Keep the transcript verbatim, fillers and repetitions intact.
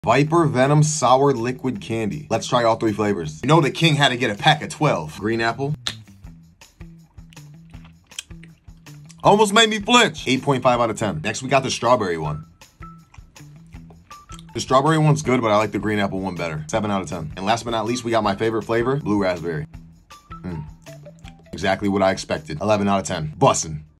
Viper Venom Sour Liquid Candy. Let's try all three flavors. You know the king had to get a pack of twelve. Green apple. Almost made me flinch. eight point five out of ten. Next, we got the strawberry one. The strawberry one's good, but I like the green apple one better. seven out of ten. And last but not least, we got my favorite flavor, blue raspberry. Mm. Exactly what I expected. eleven out of ten. Bussin'.